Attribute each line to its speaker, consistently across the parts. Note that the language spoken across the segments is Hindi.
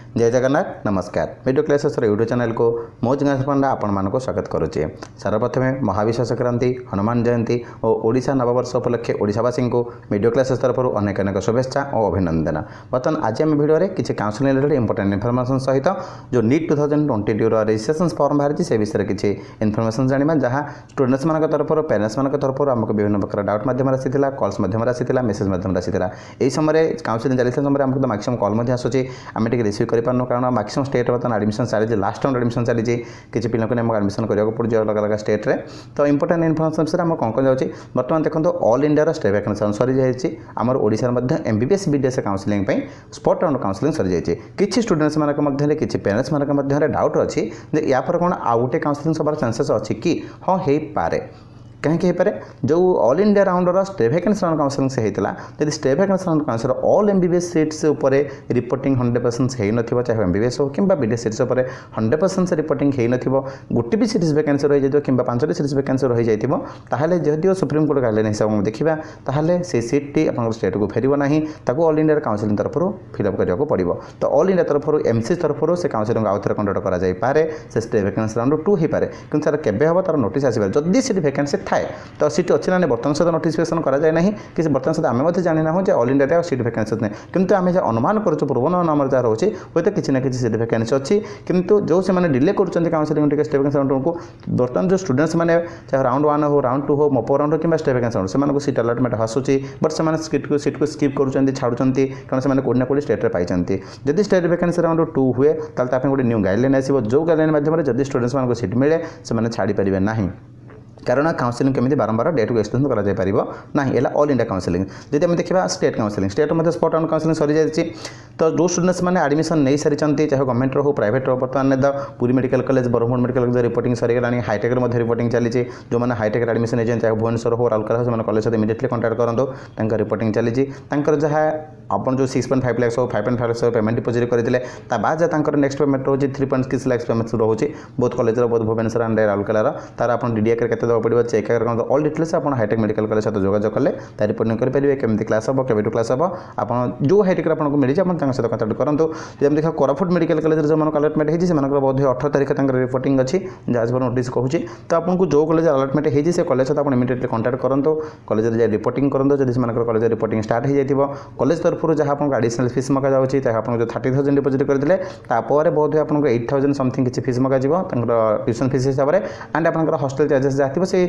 Speaker 1: जय जगन्नाथ नमस्कार वीडियो क्लासेस यूट्यूब चैनल को मो जिज्ञासा पंडा आपण मानक स्वागत करुचे। सर्वप्रथमे महाविश्व संक्रांति हनुमान जयंती और ओडिशा नववर्ष उपलक्षे ओडिशावासी को वीडियो क्लासेस तरफ अनेक अनेक शुभेच्छा और अभिनंदन। बर्तमान आज आम भिडियो में किसी काउंसिलिंग रिलेटेड इंपोर्टेंट इनफॉरमेशन सहित जो नीट 2022 रजिस्ट्रेशन फॉर्म बाहरी से विषय किसी इनफॉरमेशन जाना जहाँ स्टूडेंट्स मान तरफ पेरेंट्स मान तरफ आमको विभिन्न प्रकार डाउट मध्यम आसाला कॉल्स मध्यम आसाला मेसेज मध्यम आसाला। यही समय काउंसिलिंग चलता समय आमको तो मैक्सिमम कॉल आसूँ आम टे रिसीव करूँ कारण मैक्सिमम स्टेट बर्तमान एडमिशन चली लास्ट टाइम एडमिशन चली किसी पिला को एडमिशन करने पड़े अलग अलग स्टेट में। तो इंपोर्टेंट इनफॉरमेशन विषय आम कौन कौन जाऊँगी बर्तमान देखो ऑल इंडिया स्टेट वैकेंसी सरी जाइए आम Odisha MBBS BDS counselling spot round counselling सरी जाइए। किसी स्टूडेंट्स मानक किसी पेरेंट्स मानक डाउट अच्छी या पर कौन आउ गोटे काउंसिलिंग सबार चांसेस अच्छी कि हाँ हो पारे कहीं पारे जो ऑल इंडिया राउंडर स्टे वैकेंसी राउंड काउंसिलिंग से होता जब stray vacancy round council all MBBS seats उपर रिपोर्टिंग 100% हो चाहे एमबीबीएस हो कि बीडीएस सीट्स उपर 100% रिपोर्टिंग हो गोटे भी सीट्स वैकेंसी रही जाए कि 5टी सीट्स वैकेंसी रही जाए जदिव सुप्रीम कोर्ट गाइडलाइन हिसाब से देखा ताहले से सीट्टी आप स्टेट को फेर ना ऑल इंडिया काउंसिलिंग तरफ फिलअप करने पड़ो। तो ऑल इंडिया तरफ एमसी तरफ से काउंसिलिंग आउ थे कंडक्ट कराए से स्टे वैकेंसी राउंड 2 हो पाए कि सर केवे हम तार नोटिस आसपार जदि सीट वैकेंसी थाए तो सीट अच्छी ना बर्तमान सहित नोटिफिकेशन कराए ना कि बर्तमान सहित आम जानी ना जो ऑल इंडिया सीट वैकेंसी नहीं किंतु आम जहाँ अनुमान कर पूर्वानुमान आम जहाँ रोचे हूँ तो किसी ना किसी सीट वैकेंसी अच्छी किंतु जो से डिले कर काउंसिलिंग स्टे वैकेंसी राउंड को बर्तमान जो स्टूडेंट्स मैंने चाहे राउंड 1 हो राउंड 2 हो मोपो राउंड कि स्टे वैकेंसी राउंड से सीट अलटमेंट आसूसी बट से सीट को स्किप कर छाड़ुंट कारण से कौटी ना कौटी स्टेट में पाई जदि स्टेट वैकेंसी राउंड 2 हुए तो गोटे न्यू गाइडलाइन आसो जो गाइडलाइन माध्यम जब स्टूडेंट्स मानक सीट मिले से छाड़ी पारे ना कारण काउंसिलिंग केमी बारंबार डेट को एक्सटेंशन करा है ऑल इंडिया काउंसिलिंग। जब आम देखा स्टेट काउंसिलिंग स्टेट में स्पॉट राउंड काउंसिलिंग सरी जाइए तो जो स्टूडेंट्स मैंने एडमिशन नहीं सारी चाहे गवर्नमेंट हो प्राइवेट हो बर्तमान Puri medical college Berhampur medical college reporting सरीगला हाईटेक रिपोर्टिंग चली जो मैंने हाईटेक एडमिशन नहीं चाहे भुवनेश्वर हो राउरकेला हो कॉलेज सहित इमिडिएटली कंटाक्ट करूँ रिपोर्टिंग चली जहाँ आप जो 6.5 लाख हो 5.5 लाख पेमेंट डिपोजिट करते बाद जहाँ नेक्स्ट पेमेंट रोज 3.6 लाख पेमेंट रोचे बहुत कॉलेज बहुत भुवनेश्वर एंड राउरकेलार तार आप डीडीए के देवा पड़ो चेक ऑल डिटेल्स आप हाईटेक मेडिकल कॉलेज सहित जोगाजोग कले रिपोर्टिंग करेंगे केमी क्लास हम केवे क्लास हम आप जो हाईटेक आपको मिली सहित कंटाक्ट करूँ। जब देखा कोरापुट मेडिकल कॉलेज जो अलटमेंट होती बोध 18 तारीख रिपोर्टिंग अच्छी जहाँ नोटिस कहूँ तो आपको जो कॉलेज अलटमेंट होती से कॉलेज सहित आप इमिडिएटली कंटाक्ट करूँ कॉलेज जाए रिपोर्टिंग करूँ जब से कॉलेज रिपोर्टिंग स्टार्ट हो जाए कॉलेज तरफ जहाँ आपको एडिशनल फीस मगा जाऊँगी आप जो 30,000 डिपोजिट करते तापर बहुत आपको 8,000 समथिंग किसी फीस मगा ट्यूशन फीस हिसाब से एंड आप हॉस्टल चार्जेस जहाँ से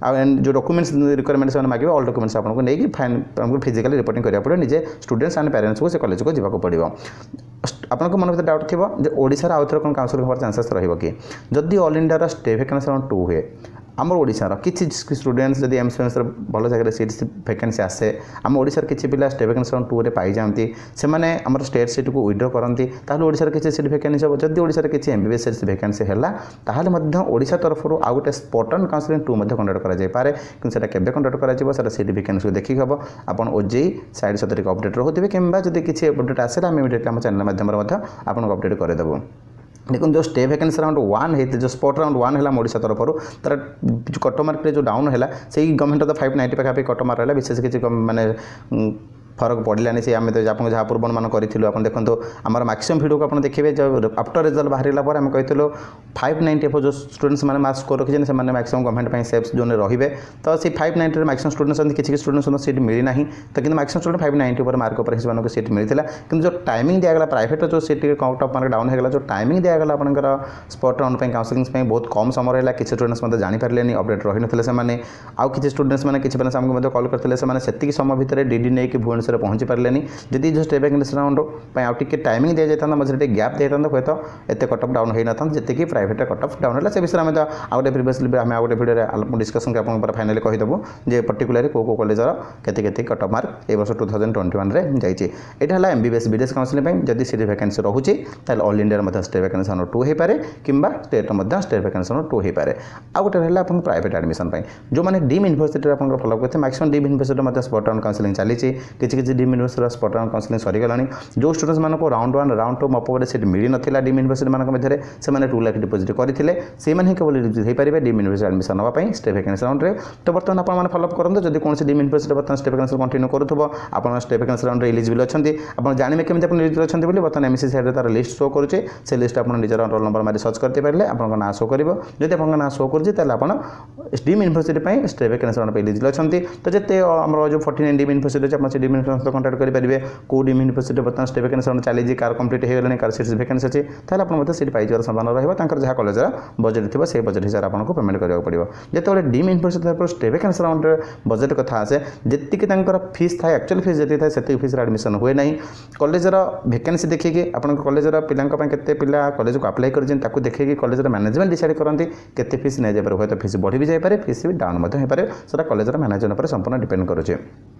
Speaker 1: जो डॉक्यूमेंट्स रिक्वायरमेंट से मांगे ऑल डॉक्यूमेंट्स आपको नहीं फाइन फिजिकली रिपोर्टिंग करा पड़े निजे स्टूडेंट्स एंड पेरेंट्स को से कॉलेज को जावाक पड़ो। आपको मन भर डाउट थी ओडिशा आउ थे कौन काउंसिलिंग होवार चांसेस रही जदि all India stray vacancy round 2 हुए आम ओडिशार किसी स्टूडेंट्स जब एमसीएस भल जगह सीट वैकेंसी आसे आम ओडिशार किसी पिला स्टे वैकेंसी राउंड 2 पाई जाती से आमर स्टेट सीट को विड्रो करती ओडिशार किसी सीट वैकेंसी हो जब ओडिशार किसी एमबीबीएस सीट वैकेंसी है ओडिशा तरफ आउ गोटे स्पॉट राउंड काउंसिलिंग 2 कंडक्ट कराए कि केवे कंडक्ट कर सीट वैकेंसी को देखिक हम आप ओजेई साइड सतरिक अपडेट रोथे कि किसी अपडेट आसे आम इमिडिएटली आम चैनल माध्यम आपको अपडेट करदेबू। देखो जो स्टे वैकेंसी राउंड 1 होते जो स्पॉट राउंड 1 है ओडिशा तरफ तार कट मार्क जो डाउन है से गवर्नमेंट तो 590 पाखापी कट मार्क है विशेष किसी माने फरक पड़ानी से आम तो आप जहाँ पूर्वानुमान करूँ आप देखो आम मैक्सिमम भिडियो को आप देखिए जब आफ्टर रिजल्ट बाहर आम कहूँ 590 एफ जो स्टूडेंट्स मैंने मार्क्स स्कोर रखी से मैक्सिमम गवर्नमेंट सेफ जोन रे तो सी 590 मैक्सिमम स्टूडेंट्स किसी स्टूडेंट्स सीट मिली ना तो कि मैक्सिमम स्टूडेंट 590 मार्क पर से सीट मिलता कि जो टाइमिंग दिगला प्राइवेट जो seat cut off mark down होगा जो टाइमिंग दिगला आपंकर स्पॉट राउंड काउंसिलिंग बहुत कम समय रहा किसी स्टूडेंट्स मतलब जानीपारे अपडेट रही ना से आउ किसी स्टूडेंट्स मैंने किसी पेरेंट्स आमको कॉल करते से समय भितर डीडी नहीं कि भुवनेश्वर पहुँची पारे जदि जो स्टे वैकेंसी राउंड आउ टे टाइमिंग दि जाता मझे गैप दिया हूँ तो एत कट ऑफ डाउन होता जी प्राइवेट कट ऑफ डाउन है से विषय में आउटे प्रिवियसली आम आउटे भिडियो डिस्कसन के फाइनाली कहीदेबू जे पर्टिकुलर कौ कॉलेजर केते कट ऑफ मार्क ए वर्ष 2021 रे जाइए यहाँ है एमबीबीएस बीडीएस काउंसिलिंग जदि सीट वैकेंसी रोचे all India stray vacancy round 2 हो पाए कि स्टेट स्टे वैकेंसी राउंड 2 हो पाए। आउ गोटे रहा आप प्राइवेट एडमिशन जो मैंने डीम यूनिवर्सिटी फॉलो करते maximum deemed university spot round counselling चली किसी किसी deemed university spot round counselling सरीगला जो स्टूडेंट्स मानक राउंड 1 राउंड 2 मपोरे सीट मिल ना डीम यूनिवर्सिटी मान मध्य से 2 लाख डिपोजिट करते से केवल एलिजिबल हो पारे डीम यूनिवर्सिटी एडमिशन नापी स्टे वैकेंसी राउंड में। तो बर्तमान आपने फॉलोअप करूँ जब कौन डीम यूनिवर्सिटी बर्तमान स्टे वैकेंसी कंटिन्यू करूँ आप स्टे वैकेंसी राउंड एलिजिबल अच्छा आप जानवे केमी आप एलिजिबल अच्छा बर्तमान एमएससी साइड तार लिस्ट शो करुचे से लिस्ट आप निजर रोल नंबर मारी सर्च करते पारे आपको ना शो कर जब आप ना शो कर deemed university stray vacancy round eligible अच्छा तो जिते आम जो 49 डीम यूनिवर्सिटी अच्छे आप डीम यूनिवर्सिटी कंटाक्ट करेंगे कौ डीम यूनिवर्सिटी बर्तमान स्टे वैकेंसी राउंड चली कार कंप्लीट हो गला कार सीट वैकेंसी अच्छी ताल आप सीट पाई संभावना रहा जहाँ कॉलेज बजेट थी से बजेट हिसाब से आपको पेमेंट कराया पड़ो जिते deemed university stray vacancy round budget कथा आसे जी फीस था एक्चुअल फीस जी से फीस एडमिशन हुए ना कॉलेजर वैकेंसी देखिए आप कॉलेजर पिला केते पिला कॉलेज को अप्लाई कर देखिए कॉलेजर मैनेजमेंट डिसाइड करती केते फीस नहीं जाए हुए तो फीस बढ़ी भी जाए फीस भी डाउन हो पाए से कॉलेजर मैनेजमेंट पर संपूर्ण डिपेंड करुचे।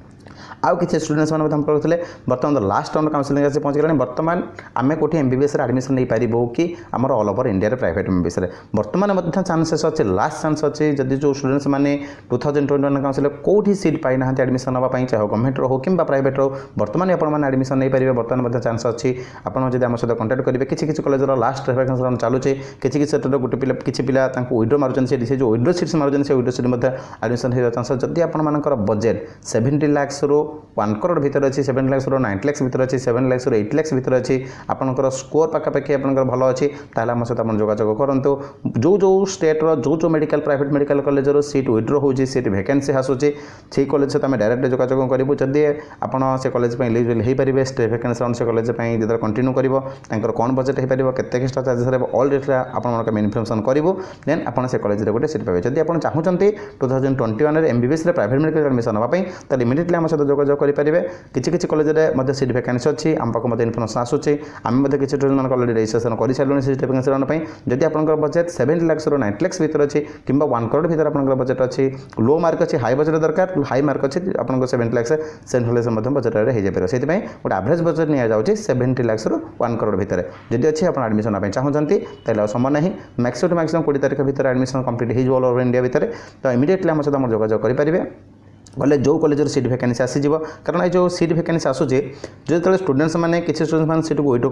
Speaker 1: आउ किसी स्टूडेंट्स मैंने हम करुले बर्तमान लास्ट राउंड काउंसलिंग आसी पहुँच गलानी बर्तमान आम कौटी एमबीबीएस एडमिशन नहीं पारू कि आमर all over India private MBBS बर्तमान चांसेस अच्छे लास्ट चांस अच्छे जदि जो स्टूडेंट्स मैंने 2021 काउंसिल कौटी सीट पाई ना एडमिशन नापी चाहे गवर्नमेंट रो कि प्राइवेट रो बर्तमान आपने एडमिशन नहीं पारे बर्तमान चांस अच्छी आपड़ आम सहित कंटाक्ट करेंगे किसी कॉलेज लास्ट वैकेंसी राउंड चलुचे किसी गोटे पिला किसी पिला विड्रो मार्च से जो विड्रो सीट्स मार्च से विड्रो सीट एडमिशन हो चांस जदि आपर बजेट 70 लाख रू 1 करोड़ भितर अच्छी 7 लाख रू 9 लाख भितर अच्छी 7 लाख रू 8 लाख भितर अच्छी आपंकर स्कोर पाखापाखि आप भल अच्छी ताल आम सहित जोगाजोग करूँ जो जो स्टेट्र जो medical private medical college seat withdraw होची सीट वैकेंसी आसूची से कॉलेज सहित आम डायरेक्ट जोगाजोग करूँ जदि आप से कॉलेज एलिजिबल हो पारे स्टे वैकेंसी राउंड से कॉलेज जो कंटिन्यू कर कौन बजेट हो पार केते एक्स्ट्रा चार्जेस ऑल डेटा आप इनफर्मेशन करूँ देन आप से कॉलेज गोटे सीट पाए जब आप चाहते 2021 एमबीबीएस प्राइवेट मेडिकल एडमिशन नापी तो इमिडिएटली आम सहित जोगाजोग करेंगे किसी कॉलेज में सीट वैकेंसी अच्छी आम पाक इनफर्मेशन आसूची आम किसी स्टूडेंट मान अलरेडी रजिस्ट्रेशन कर सारे सीट वैकेंसी राउंड जब आप बजेट 7 लाख रू 9 लाख भितर अच्छी कि 1 करोड़ भितर आप बजेट अच्छी लो मार्क अच्छी हाई बजेट दरकार हाई मार्क अच्छी आप 7 लाख 7 लाख बजेट हो जाए से गोटे एवरेज बजेट नि जाऊँगी 70 लाख रू 1 करोड़ भितर जब अच्छी आप एडमिशन नापी चाहते तेल समय नहीं मैक्सिमम 20 तारीख भितर एडमिशन कंप्लीट हो ऑल ओवर इंडिया भितर तो इमिडिएटली आम सहित जोगाजोग करेंगे बोले जो कॉलेज सीट वैकेंसी आसीज कारण जो सीट वैकेंसी आसूचे जो स्टूडेंट्स मैंने किसी स्टूडेंट्स मैंने सीट को विड्रो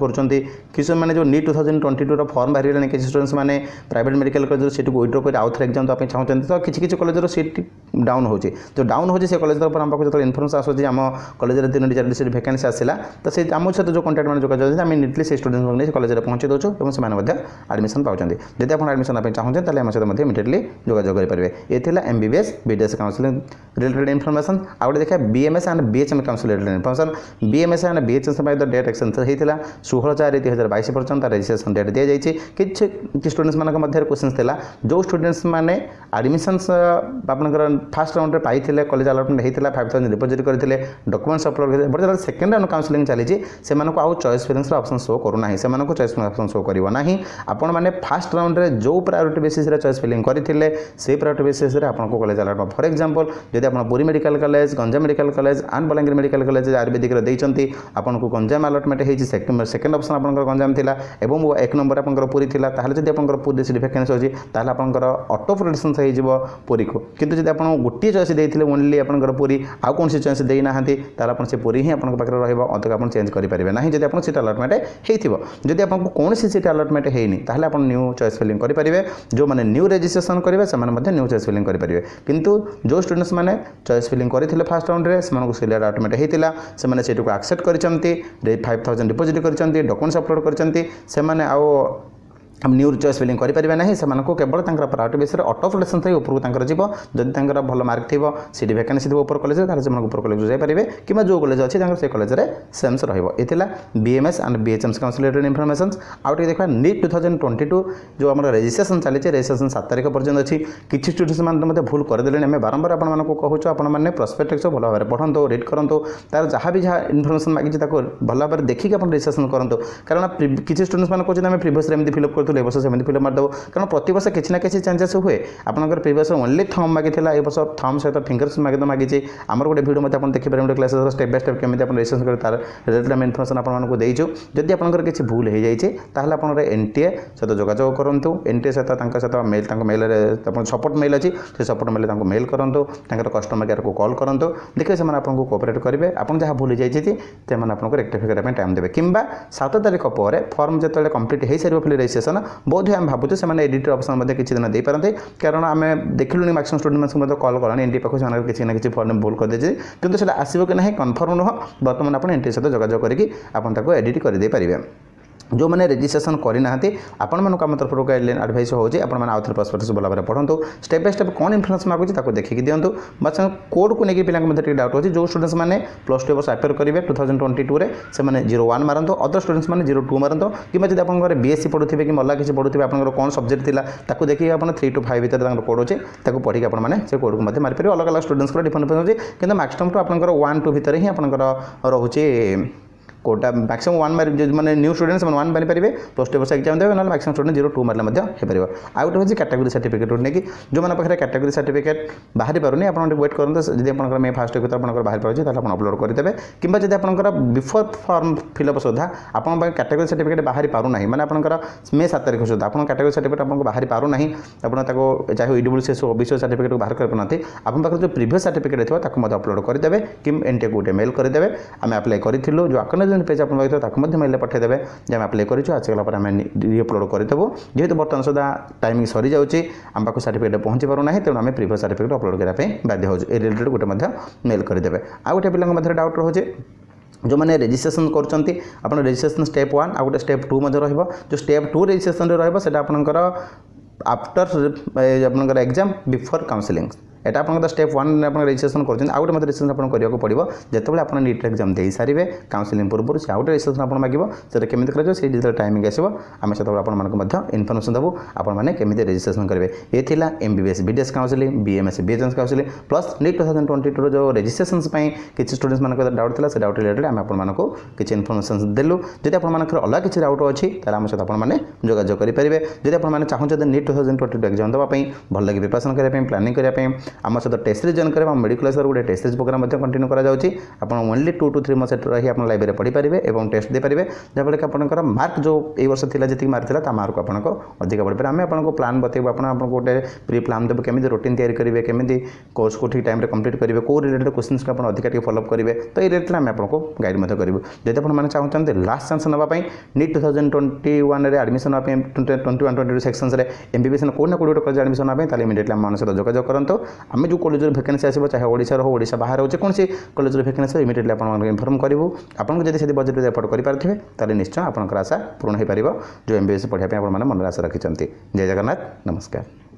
Speaker 1: कर मैंने जो नीट 2022 फॉर्म बाहर किसी स्टूडेंट्स मैंने प्राइवेट मेडिकल कॉलेज सीट को विड्रो कर आउ थे एग्जाम देवाई चाहते तो किसी कॉलेज सीट डाउन हो जो डाउन हो कॉलेज तरफ आम जो इनफर्मेशन आसूँ आम कॉलेज 3 4 सीट वैकेंसी आसला तो से आम सहित जो कंटाक्ट मैंने जोगाजोग आम नीटली से स्टूडेंट्स नहीं कॉलेज में पहुँचे दूँ और से एडमिशन पाँच जब आप एडमिशन नापी चाहते हैं आम सहित इमिडिएटली जोगाजोग करेंगे ये MBBS BDS counselling related information आउ देखा BMS and BHM council information BMS and BHM सहित डेट एक्सटेंशन होता 16/4/2022 पर्यटन रजिस्ट्रेशन डेट दी जाइए कि स्टूडेंट्स मान क्वेश्चन था जो स्टूडेंट्स मैंने एडमिशन आपंकर फास्ट राउंड में पाई कॉलेज अलटमेंट होता 5,000 डिपोजिट करते डॉक्यूमेंट्स अपलोड करते बट सेकेंड राउंड काउंसलिंग चली से आउ चॉइस फिलिंग्स ऑप्शन शो करूना से चॉइस ऑप्शन शो करना आपण मैंने फास्ट राउंड में जो प्रायोरिटी बेसिस चॉइस फिलिंग करते से प्रायोरिटी बेसिस आपको कॉलेज अलटमेंट फॉर एग्जांपल जब आप Puri medical college Ganjam medical college and Balangir medical college आयुर्वेदिक देती आपको गंजाम अलटमेंट होती सेकेंड ऑप्शन आपंकर गंजाम थिला एवं 1 नंबर आपंकर पुरी थिला ताहले जदि आपंकर पुरी सीट वैकेंसी अछि ताहले आपंकर ऑटो प्रोडक्शन से हो पुरी को किंतु जदि आप गोटे चॉइस देते ओनली आपंकर पुरी आउ कौन सी चॉइस देना ताहले आपन से पुरी ही आपन पाखरे रहइबो अतक आपन चेंज करि परिबे नाही जदि आपन सीट अलटमेंट हेइथिबो जदि आपन कौन सी सीट अलटमेंट हेइनी ताहले आपन न्यू चॉइस फिलिंग करि परिबे जो माने न्यू रजिस्ट्रेशन करिवे से माने मध्ये न्यू चॉइस फिलिंग करि परिबे किंतु जो स्टूडेंट्स माने चॉइस फिलिंग करथिले फास्ट राउंड रे से सीट अलटमेंट होता से सीट को एक्सेप्ट कर 5,000 डिपोजिट कर डॉक्यूमेंट्स अपलोड कर आउ न्यू चॉइस फिलिंग करेंगे ना से केवल प्रायोरिटी बेस ऑटो प्लेसन थी ऊपर जीव जदि भल मार्क थी सीट वैकेंसी थी ऊपर कॉलेज से ऊपर कॉलेज जापारे कि जो कॉलेज अच्छी से कॉलेज में सेम्स रहा BMS and BHM council related information आउ देखा नीट 2022 जो आम रजिस्ट्रेशन चली रजिस्ट्रेशन 7 तारीख पर्यटन अच्छी किसी स्टूडेंट्स मैंने भूल करदे आम बारंबार आपको कहूँ आपने प्रोस्पेक्टस भल भाव पढ़ु रीड करूँ तार जहाँ भी जहाँ इनफर्मेशन मांगी भल भाव देखिए आप रजिस्ट्रेशन करूँ कारण किसी स्टूडेंट्स मैंने कहते हैं प्रिवियस एमती फिलअप करूँ ए वर्ष सेमती फिलअप मारिदेव कारण प्रति वर्ष किसी ना किसी चेंजेस हुए आपंकर प्रिवियस ओनली थम मागी ए वर्ष थम सहित फिंगर्स मागी आमर गोटे भिडियो मत देखिए मीडियो क्लासेस स्टेप बाय स्टेप केमी रजिस्ट्रेशन कर तार रिलेटेड आम इनफर्मेशन आपको देचु जदि आपंकर किसी भूल हो जाए आप एनटीए सहित जोगाजोग करूँ एनटीए सहित मेल मेल सपोर्ट मेल अच्छी से सपोर्ट मेल मेल करूँ कस्टमर केयर को कॉल करूँ देखिए से आपको कोऑपरेट करेंगे आप जहाँ भूल जाइए से आपको रेक्टिफाई करने टाइम देवे कि 7 तारीख पर फॉर्म जो कम्प्लीट हो सारे फिर रजिस्ट्रेशन बोध आम भावुँ से एडिटर ऑप्शन किसी दिन दे पारते कारण आम देखिलुनि मैक्सिमम स्टूडेंट कॉल कला एनटी पाखु से किसी ना किसी फॉर्म भूल कर देते कि आसो कि ना कन्फर्म नुह बर्तमान आप एनटी सहित जोगाजोग करके आप एडिट करदे पारे जो मैंने रजिस्ट्रेशन करना आपण मानक आम तरफ गाइडलाइन एडवाइस होउची आपण माने आउथर पर्सपेक्टिव भल भाव पढ़ु स्टेप बाय स्टेप कौन इन्फॉर्मेशन मागुची ताको देखिक दिंतु बस कोड को लेकिन पिला मध्य डाउट अच्छी जो स्टूडेंट्स मैंने +2 वर्ष अपेयर करेंगे 2022 में से 01 मारत अदर स्टूडेंट्स मैंने 02 मारत कि जब आप बीएससी पढ़ुवे कि अल्लाह किसी पढ़ुवे आप कौन सब्जेक्ट था देखिए आप 3 to 5 भर कोड अच्छे पढ़ी आपने कोड को मारिपारे अलग अलग स्टूडेंट्स डिफरेंट होती है मैक्सिमम तो आपंकर 1 2 भितर ही आपंकर रोचे कोटा मैक्सिमम 1 मार मैंने न्यू स्टूडेंट्स 1 मारी पारे +2 वर्ष एग्जाम देवे ना मैक्सिमम स्टूडेंट 02 मारे हो आउ गोटे हूँ कैटेगोरी सर्टिफिकेट नहीं जो मैंने पाखे कैटेगोरी सर्टिफिकेट बाहरी पारे आप वेट करूँ जब आप मे फर्स्ट वीक आप बाहर पारे तो आप अपलोड करदे कि जब आप बिफोर फॉर्म फिलअप सुधा आप कैटेगोरी सर्टिफिकेट बाहरी पारना मैंने आपंकर मे 7 तारीख सुधा आप कैटेगोरी सर्टिफिकेट आपको बाहरी पारना आप चाहे ईडब्ल्यूसीएस ओबीसी सर्टिफिकेट को बाहर कर पाना आप पाखे जो प्रीवियस सर्टिफिकेट थी अपलोड करदे कि एनटी गोटे मेल करदे आम अप्लाई करूँ जो आकन पेज आप मेल पठेदेवे जब आम अप्लाई करूँ आसगला आम रिअपलोड करदेवु जेहेतु बर्तमान सुधा टाइमिंग सरी जाऊँगी आम पाक सर्टिफिकेट पहुँची पारना तेणु आम प्रीवियस सर्टिफिकेट अपलोड करने बाध्य हो रिलेटेड गोटे मेल करदे आ गोटे पिला डाउट रोचे जो मैंने रजिस्ट्रेशन कर रजिस्ट्रेशन स्टेप 1 आ गोटे स्टेप 2 जो स्टेप 2 रजिस्ट्रेशन रहा आपंकर एग्जाम बिफोर काउंसलिंग एटा आपन स्टेप 1 आप रजिस्ट्रेशन कर आउटे मत रजिस्ट्रेशन आपन करिया को पड़िबो जेतेबेले आपन नीट एग्जाम दे सारिबे काउंसलिंग पूर्व से आउटे रजिस्ट्रेशन आपन मागिबो से केमिति करा से डिजिटल टाइमिंग आसीबो आमे सेतेबेले आपन मानको मध्य इन्फॉर्मेशन देबो आपन माने केमिति रजिस्ट्रेशन करबे ए थिला MBBS BDS counselling BMS BHS counselling plus NEET 2022 जो रजिस्ट्रेशन पई किछि स्टूडेंट्स मानको डाउट थिला से डाउट रिलेटेड आमे आपन मानको किछि इन्फॉर्मेशन देलु जदि आपन मानकर अलग किछि डाउट अछि ताला आमे सेत आपन माने जोगाजोग करि परिबे जदि आपन माने चाहू जदि नीट 2022 एग्जाम दबा पई भल लागि प्रिपरेशन करिया पई प्लानिंग करिया पई आम सहित टेस्ट जॉइन करें मेडिकल क्लास गोटे टेस्ट सीरीज प्रोग्राम कंटिन्यू करा ओनली 2 to 3 मंथ रही आप लाइब्रेरी पढ़ी पारे और टेस्ट दे पारे जहाँफल कि आपंकर मार्क जो ए वर्ष था जी मार्क था मार्क आपको अधिक बढ़ी पारे आम आपको प्लान बतेबू आपको गोटे प्री प्लान देव केमी रूटीन तैयारी करेंगे केमी कोर्स को ठीक टाइम कंप्लीट करेंगे कौ रिलेटेड क्वेश्चन को आप अधिक फॉलोअप करेंगे तो ये रिलेटेड आम आपको गाइड करूँ जब आपने चाहते लास्ट चांस नापी नीट 2021 एडमिशन 21-22 सेक्शन में एमबीबीएस कौन ना कौन गोटे कॉलेज एडमिशन नापी इमिडिएटली आम सहित जोगाजोग करूँ आम जो कॉलेज वैकेंसी आसो चाहे ओडिशा हो ओडिशा बाहर हो कौन सी कॉलेज वैकेंसी इमिडिएटली आपको इन्फॉर्म करूँ आपको जब से बजेट एफोर्ड करेंगे निश्चय आपंकर आशा पूर्ण हो पार जो एमबीबीएस पढ़ाई मन आशा रखिंट जय जगन्नाथ नमस्कार।